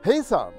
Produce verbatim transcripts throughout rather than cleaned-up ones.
Hejsan!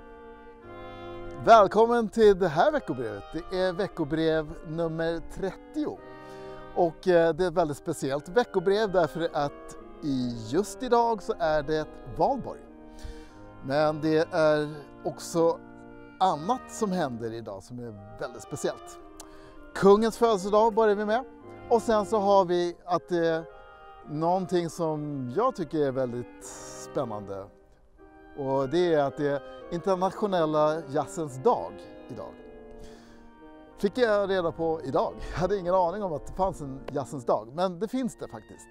Välkommen till det här veckobrevet. Det är veckobrev nummer trettio. Och det är ett väldigt speciellt veckobrev därför att i just idag så är det valborg. Men det är också annat som händer idag som är väldigt speciellt. Kungens födelsedag börjar vi med. Och sen så har vi att det är någonting som jag tycker är väldigt spännande. Och det är att det är internationella jazzens dag idag. Fick jag reda på idag. Jag hade ingen aning om att det fanns en jazzens dag, men det finns det faktiskt.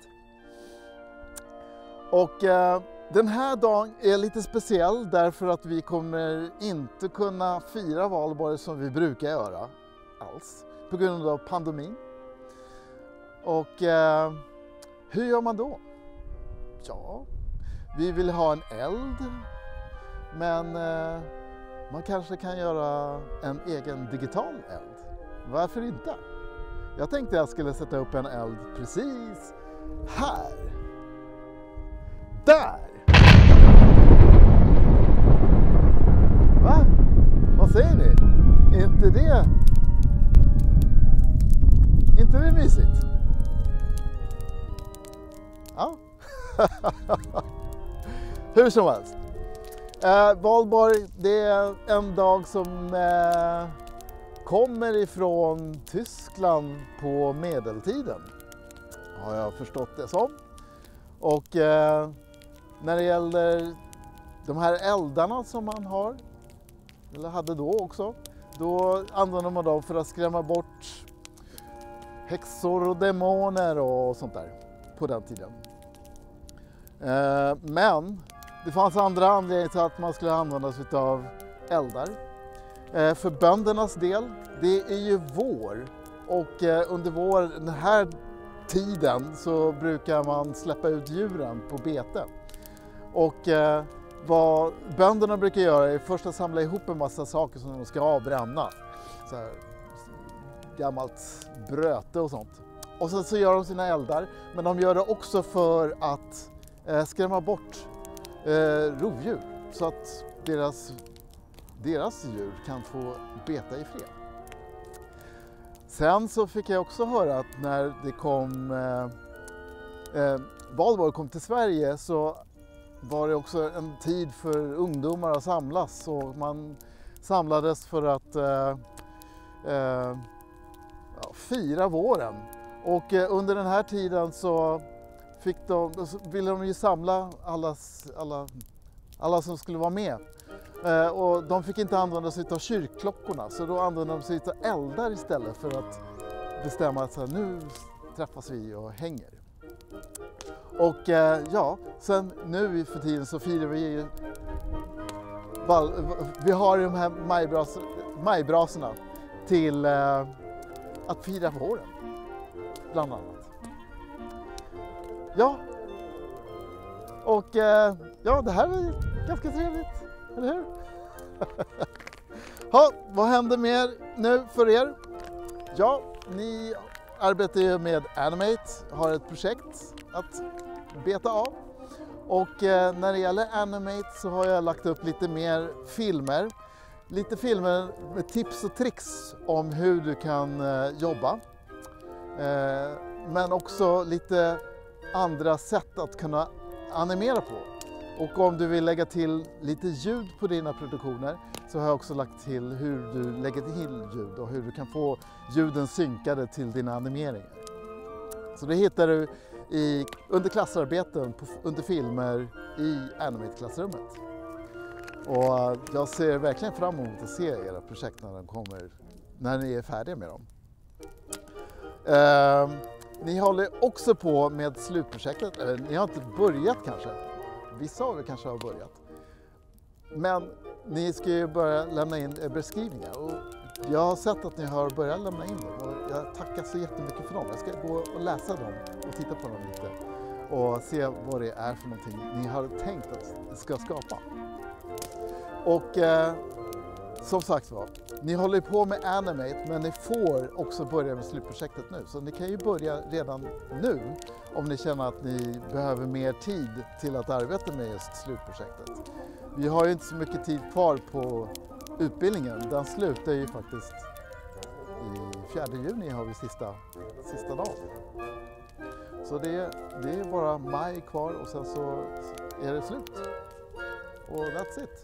Och eh, den här dagen är lite speciell därför att vi kommer inte kunna fira valborg som vi brukar göra alls på grund av pandemin. Och eh, hur gör man då? Ja, vi vill ha en eld. Men eh, man kanske kan göra en egen digital eld. Varför inte? Jag tänkte jag skulle sätta upp en eld precis här. Där! Va? Vad säger ni? Är inte det... inte det mysigt? Ja. Hur som helst. Eh, valborg, det är en dag som eh, kommer ifrån Tyskland på medeltiden. Har jag förstått det som. Och eh, när det gäller de här eldarna som man har, eller hade då också, då använder man dem för att skrämma bort häxor och demoner och sånt där på den tiden. Eh, men det fanns andra anledningar till att man skulle använda sig av eldar. Eh, för böndernas del, det är ju vår. Och eh, under vår, den här tiden så brukar man släppa ut djuren på bete. Och eh, vad bönderna brukar göra är först att samla ihop en massa saker som de ska avbränna. Så här, gammalt bröte och sånt. Och sen så gör de sina eldar, men de gör det också för att eh, skrämma bort Eh, rovdjur så att deras, deras djur kan få beta i fred. Sen så fick jag också höra att när det kom eh, eh, valborg kom till Sverige så var det också en tid för ungdomar att samlas och man samlades för att eh, eh, ja, fira våren. Och eh, under den här tiden så Fick de, ville de ju samla allas, alla, alla som skulle vara med. Eh, och de fick inte använda sig av kyrkklockorna så då använde de sig av eldar istället för att bestämma att så här, nu träffas vi och hänger. Och eh, ja, sen nu för tiden så firar vi vi har de här majbras, majbrasorna till eh, att fira våren, bland annat. Ja, och eh, ja, det här är ganska trevligt, eller hur? Ja, vad händer mer nu för er? Ja, ni arbetar ju med Animate, har ett projekt att beta av. Och eh, när det gäller Animate så har jag lagt upp lite mer filmer. Lite filmer med tips och tricks om hur du kan eh, jobba. Eh, men också lite andra sätt att kunna animera på. Och om du vill lägga till lite ljud på dina produktioner så har jag också lagt till hur du lägger till ljud och hur du kan få ljuden synkade till dina animeringar. Så det hittar du i, under klassarbeten, på, under filmer i Animate-klassrummet. Och jag ser verkligen fram emot att se era projekt när de kommer, när ni är färdiga med dem. Uh, Ni håller också på med slutprojektet, eller ni har inte börjat kanske. Vissa av er kanske har börjat. Men ni ska ju börja lämna in beskrivningar. Och jag har sett att ni har börjat lämna in dem och jag tackar så jättemycket för dem. Jag ska gå och läsa dem och titta på dem lite och se vad det är för någonting ni har tänkt att ni ska skapa. Och eh, som sagt var, ni håller på med Animate men ni får också börja med slutprojektet nu. Så ni kan ju börja redan nu om ni känner att ni behöver mer tid till att arbeta med just slutprojektet. Vi har ju inte så mycket tid kvar på utbildningen. Den slutar ju faktiskt i fjärde juni har vi sista, sista dagen. Så det, det är bara maj kvar och sen så är det slut. Och that's it.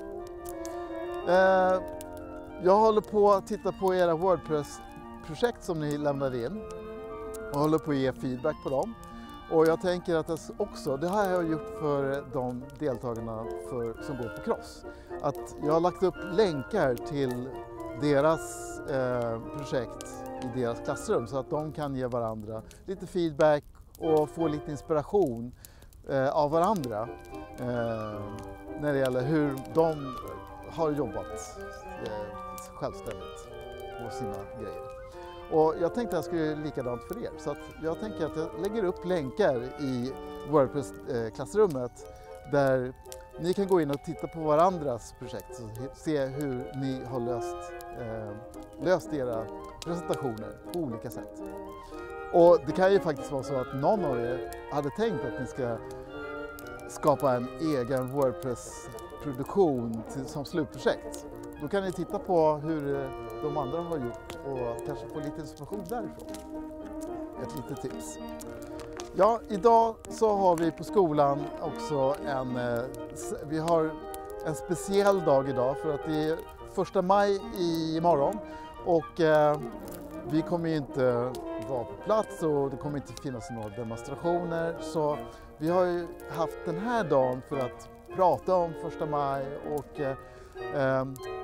Eh, jag håller på att titta på era WordPress-projekt som ni lämnade in. Och håller på att ge feedback på dem. Och jag tänker att det också, det här har jag gjort för de deltagarna för, som går på Cross. Att jag har lagt upp länkar till deras eh, projekt i deras klassrum så att de kan ge varandra lite feedback och få lite inspiration eh, av varandra eh, när det gäller hur de har jobbat eh, självständigt på sina grejer. Och jag tänkte att jag skulle göra likadant för er, så att jag tänker att jag lägger upp länkar i WordPress-klassrummet där ni kan gå in och titta på varandras projekt och se hur ni har löst, eh, löst era presentationer på olika sätt. Och det kan ju faktiskt vara så att någon av er hade tänkt att ni ska skapa en egen WordPress-produktion till, som slutprojekt. Då kan ni titta på hur de andra har gjort och kanske få lite inspiration därifrån. Ett litet tips. Ja, idag så har vi på skolan också en, vi har en speciell dag idag för att det är första maj imorgon och eh, vi kommer ju inte vara på plats och det kommer inte finnas några demonstrationer, så vi har ju haft den här dagen för att prata om första maj och eh, eh,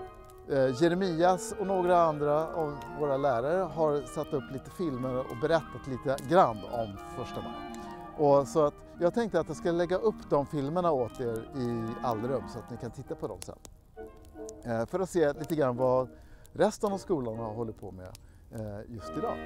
Jeremias och några andra av våra lärare har satt upp lite filmer och berättat lite grann om första maj. Och så att jag tänkte att jag ska lägga upp de filmerna åt er i Allrum så att ni kan titta på dem sen. Eh, för att se lite grann vad resten av skolan har hållit på med eh, just idag.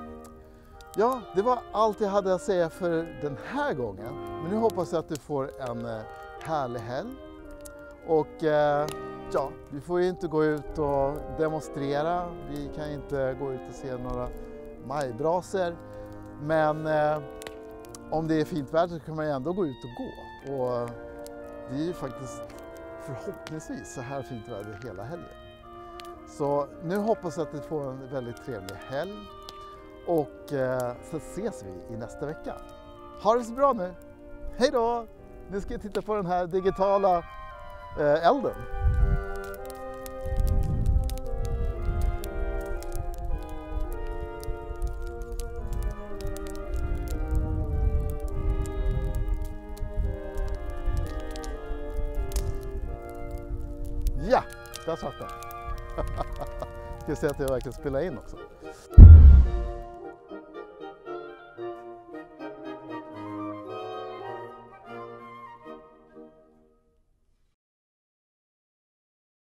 Ja, det var allt jag hade att säga för den här gången. Men nu hoppas jag att du får en eh, härlig helg. Och eh, ja, vi får ju inte gå ut och demonstrera. Vi kan inte gå ut och se några majbrasor. Men eh, om det är fint väder så kan man ju ändå gå ut och gå. Och det är ju faktiskt förhoppningsvis så här fint väder hela helgen. Så nu hoppas jag att du får en väldigt trevlig helg. Och eh, så ses vi i nästa vecka. Ha det så bra nu. Hej då! Nu ska jag titta på den här digitala eh, elden. Ja, där satt den. Ska se att jag verkligen spelar in också.